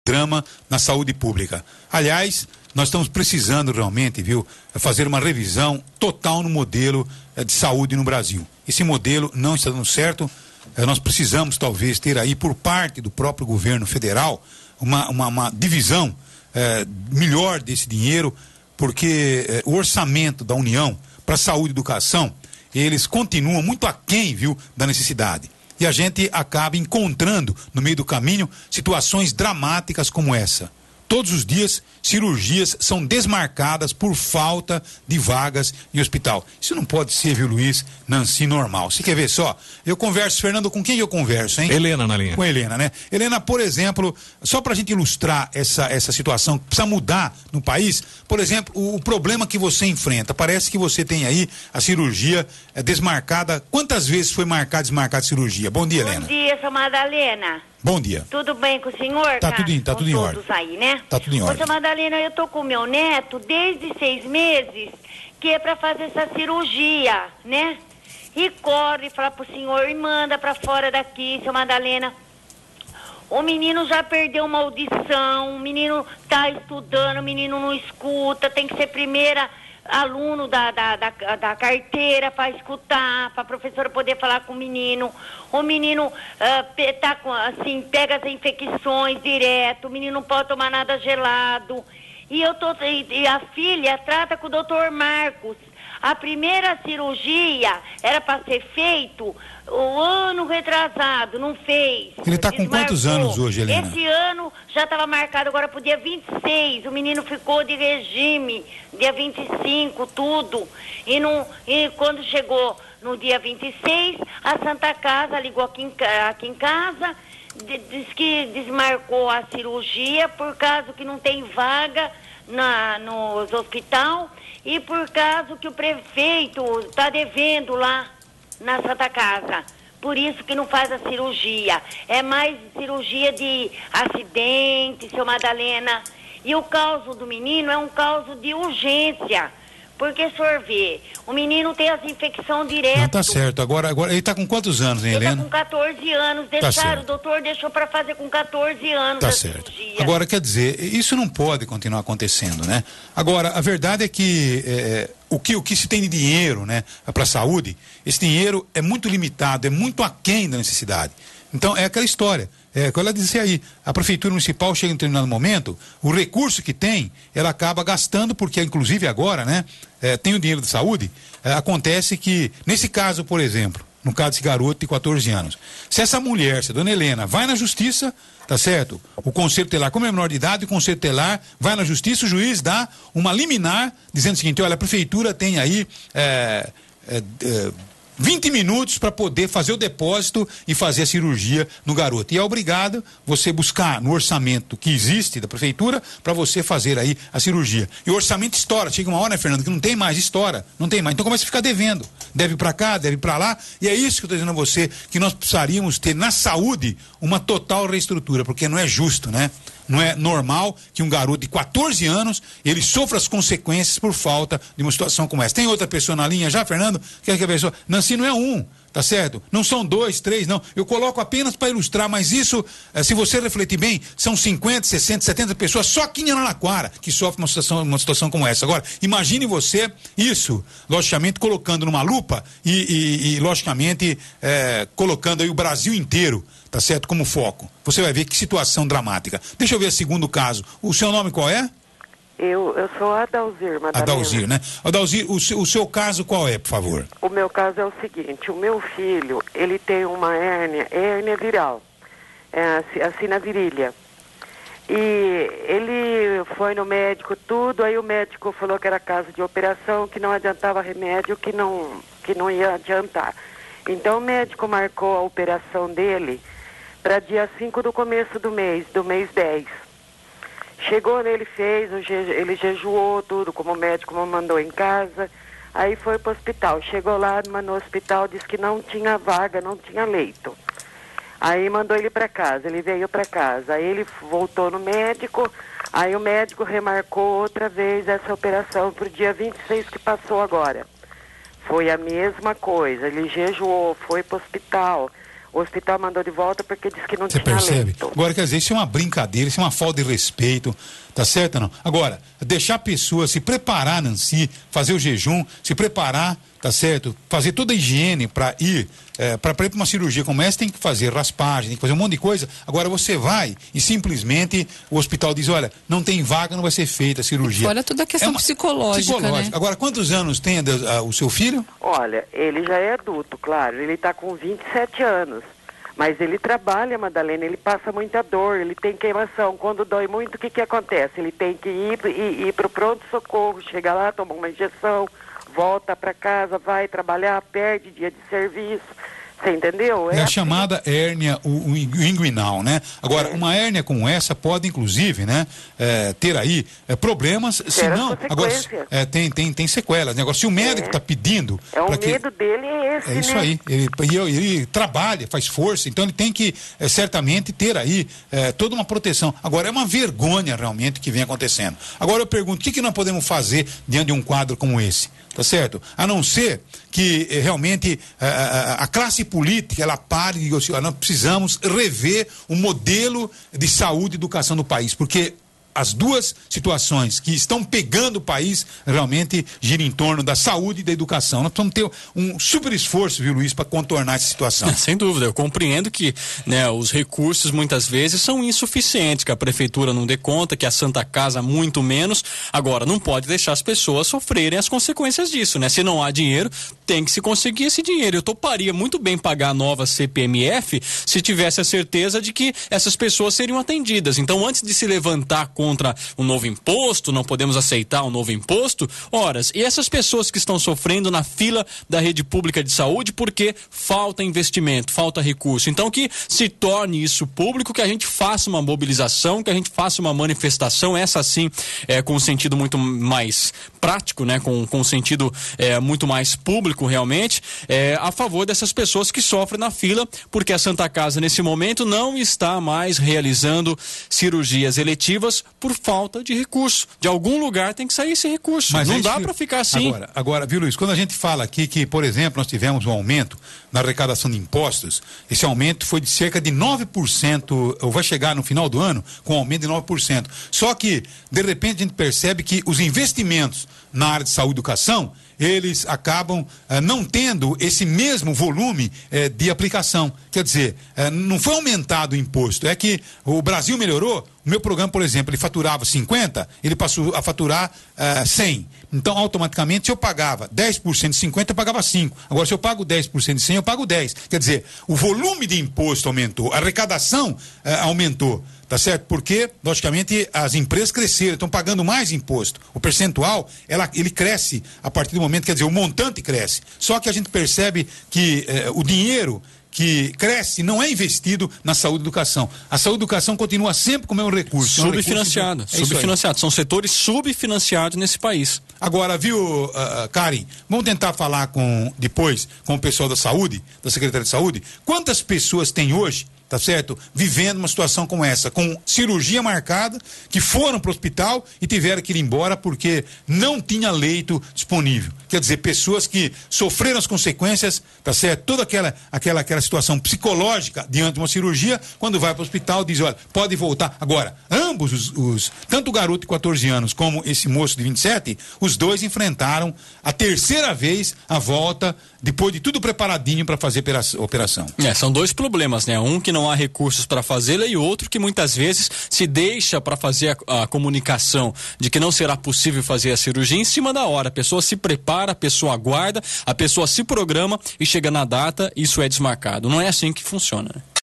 drama na saúde pública. Aliás, nós estamos precisando realmente, fazer uma revisão total no modelo de saúde no Brasil. Esse modelo não está dando certo. Nós precisamos, talvez, ter aí, por parte do próprio governo federal, uma divisão melhor desse dinheiro, porque o orçamento da União para saúde e educação, eles continuam muito aquém, da necessidade. E a gente acaba encontrando, no meio do caminho, situações dramáticas como essa. Todos os dias, cirurgias são desmarcadas por falta de vagas em hospital. Isso não pode ser, Luiz, Nancy, normal. Você quer ver só? Eu converso, Fernando, com quem eu converso, hein? Helena na linha. Com a Helena, né? Helena, por exemplo, só pra gente ilustrar essa situação que precisa mudar no país, por exemplo, o problema que você enfrenta. Parece que você tem aí a cirurgia desmarcada. Quantas vezes foi desmarcada a cirurgia? Bom dia, Helena. Bom dia, sua Madalena. Bom dia. Tudo bem com o senhor? Tá tudo em ordem. Todos aí, né? Tá tudo em ordem. Ô, sua Madalena, eu tô com o meu neto desde 6 meses, que é pra fazer essa cirurgia, né? E corre, fala pro senhor e manda pra fora daqui, seu Madalena. O menino já perdeu uma audição, o menino tá estudando, o menino não escuta, tem que ser primeira aluno da carteira para escutar, para a professora poder falar com o menino. O menino tá com, assim, pega as infecções direto, o menino não pode tomar nada gelado. E a filha trata com o doutor Marcos. A primeira cirurgia era para ser feito o ano retrasado, não fez. Ele está com quantos anos hoje, Helena? Esse ano já estava marcado agora para o dia 26. O menino ficou de regime, dia 25, tudo. E quando chegou no dia 26, a Santa Casa ligou aqui em casa, diz que desmarcou a cirurgia por causa que não tem vaga nos hospital e por causa que o prefeito está devendo lá na Santa Casa. Por isso que não faz a cirurgia. É mais cirurgia de acidente, seu Madalena. E o caso do menino é um caso de urgência. Porque, senhor vê, o menino tem as infecções direto. Não, tá certo. Agora ele tá com quantos anos, hein, Helena? Ele tá com 14 anos. O doutor deixou para fazer com 14 anos tá a certo. cirurgia. Agora, quer dizer, isso não pode continuar acontecendo, né? Agora, a verdade é que o que se tem de dinheiro, né, para a saúde, esse dinheiro é muito limitado, é muito aquém da necessidade. Então, é aquela história. Quando ela disse aí, a prefeitura municipal chega em um determinado momento, o recurso que tem, ela acaba gastando, porque inclusive agora, né, tem o dinheiro da saúde, acontece que, nesse caso, por exemplo, no caso desse garoto de 14 anos, se essa mulher, se a dona Helena, vai na justiça, tá certo? O conselho telar, como é menor de idade, o conselho telar vai na justiça, o juiz dá uma liminar, dizendo o seguinte, olha, a prefeitura tem aí 20 minutos para poder fazer o depósito e fazer a cirurgia no garoto. E é obrigado você buscar no orçamento que existe da prefeitura para você fazer aí a cirurgia. E o orçamento estoura. Chega uma hora, né, Fernando, que não tem mais, estoura. Não tem mais. Então começa a ficar devendo. Deve para cá, deve para lá. E é isso que eu estou dizendo a você, que nós precisaríamos ter na saúde uma total reestrutura, porque não é justo, né? Não é normal que um garoto de 14 anos, ele sofra as consequências por falta de uma situação como essa. Tem outra pessoa na linha já, Fernando? Quer que a pessoa... Nancy não é um, tá certo? Não são 2, 3, não. Eu coloco apenas para ilustrar, mas isso, se você refletir bem, são 50, 60, 70 pessoas só aqui em Araraquara que sofrem uma situação como essa. Agora, imagine você isso, logicamente, colocando numa lupa e logicamente, colocando aí o Brasil inteiro, tá certo, como foco. Você vai ver que situação dramática. Deixa eu ver o segundo caso. O seu nome qual é? Eu sou a Adalzir, Madalena. Adalzir, né? Adalzir, o seu caso qual é, por favor? O meu caso é o seguinte, o meu filho, ele tem uma hérnia viral, assim na virilha. E ele foi no médico tudo, aí o médico falou que era caso de operação, que não adiantava remédio, que não ia adiantar. Então o médico marcou a operação dele para dia 5 do começo do mês 10. Chegou nele, ele jejuou tudo, como o médico mandou em casa, aí foi para o hospital. Chegou lá no hospital, disse que não tinha vaga, não tinha leito. Aí mandou ele para casa, ele veio para casa, aí ele voltou no médico, aí o médico remarcou outra vez essa operação para o dia 26 que passou agora. Foi a mesma coisa, ele jejuou, foi para o hospital. O hospital mandou de volta porque disse que não Você tinha percebe? leito. Agora, quer dizer, isso é uma brincadeira, isso é uma falta de respeito, tá certo ou não? Agora, deixar a pessoa se preparar, Nancy, fazer o jejum, se preparar, tá certo? Fazer toda a higiene para ir para ir para uma cirurgia como essa, tem que fazer raspagem, tem que fazer um monte de coisa. Agora você vai e simplesmente o hospital diz, olha, não tem vaga, não vai ser feita a cirurgia. Olha toda a questão psicológica, né? Agora, quantos anos tem o seu filho? Olha, ele já é adulto, claro, ele está com 27 anos. Mas ele trabalha, Madalena, ele passa muita dor, ele tem queimação. Quando dói muito, o que acontece? Ele tem que ir para o pronto-socorro, chega lá, toma uma injeção, volta para casa, vai trabalhar, perde dia de serviço. Você entendeu? É a chamada hérnia inguinal, né? Agora, uma hérnia como essa pode, inclusive, né, ter aí problemas, se não... Agora, tem sequelas, né? Agora, se o médico está pedindo... medo dele é esse, é isso, né? Aí. Ele trabalha, faz força, então ele tem que, certamente, ter aí toda uma proteção. Agora, é uma vergonha, realmente, que vem acontecendo. Agora, eu pergunto, o que nós podemos fazer diante de um quadro como esse? Tá certo? A não ser que realmente a classe política, ela pare e diga assim, nós precisamos rever o modelo de saúde e educação do país, porque as duas situações que estão pegando o país realmente giram em torno da saúde e da educação. Nós precisamos ter um super esforço, viu, Luiz, para contornar essa situação. Sem dúvida, eu compreendo que, né, os recursos muitas vezes são insuficientes, que a prefeitura não dê conta, que a Santa Casa muito menos. Agora, não pode deixar as pessoas sofrerem as consequências disso, né? Se não há dinheiro, tem que se conseguir esse dinheiro. Eu toparia muito bem pagar a nova CPMF se tivesse a certeza de que essas pessoas seriam atendidas. Então, antes de se levantar contra um novo imposto, não podemos aceitar um novo imposto, e essas pessoas que estão sofrendo na fila da rede pública de saúde porque falta investimento, falta recurso. Então, que se torne isso público, que a gente faça uma mobilização, que a gente faça uma manifestação, essa sim, com um sentido muito mais prático, né, com um sentido muito mais público realmente, a favor dessas pessoas que sofrem na fila, porque a Santa Casa nesse momento não está mais realizando cirurgias eletivas por falta de recurso. De algum lugar tem que sair esse recurso. Mas não dá para ficar assim. Agora, viu, Luiz, quando a gente fala aqui que, por exemplo, nós tivemos um aumento na arrecadação de impostos, esse aumento foi de cerca de 9%, ou vai chegar no final do ano com um aumento de 9%. Só que, de repente, a gente percebe que os investimentos na área de saúde e educação, eles acabam não tendo esse mesmo volume de aplicação. Quer dizer, não foi aumentado o imposto, é que o Brasil melhorou. O meu programa, por exemplo, ele faturava 50, ele passou a faturar 100. Então, automaticamente, se eu pagava 10% de 50, eu pagava 5. Agora, se eu pago 10% de 100, eu pago 10. Quer dizer, o volume de imposto aumentou, a arrecadação aumentou. Tá certo? Porque, logicamente, as empresas cresceram, estão pagando mais imposto. O percentual, ele cresce a partir do momento, quer dizer, o montante cresce. Só que a gente percebe que o dinheiro que cresce não é investido na saúde e educação. A saúde e educação continua sempre com o mesmo recurso. Subfinanciado. Subfinanciado. São setores subfinanciados nesse país. Agora, viu, Karen, vamos tentar falar depois com o pessoal da saúde, da Secretaria de Saúde, quantas pessoas tem hoje, tá certo? Vivendo uma situação como essa, com cirurgia marcada, que foram para o hospital e tiveram que ir embora porque não tinha leito disponível. Quer dizer, pessoas que sofreram as consequências, tá certo? Toda aquela situação psicológica diante de uma cirurgia, quando vai para o hospital diz, olha, pode voltar. Agora, ambos tanto o garoto de 14 anos como esse moço de 27, os dois enfrentaram a terceira vez a volta, depois de tudo preparadinho para fazer a operação. São dois problemas, né? Um que não há recursos para fazê-la e outro que muitas vezes se deixa para fazer a comunicação de que não será possível fazer a cirurgia em cima da hora. A pessoa se prepara, a pessoa aguarda, a pessoa se programa e chega na data, isso é desmarcado. Não é assim que funciona, né?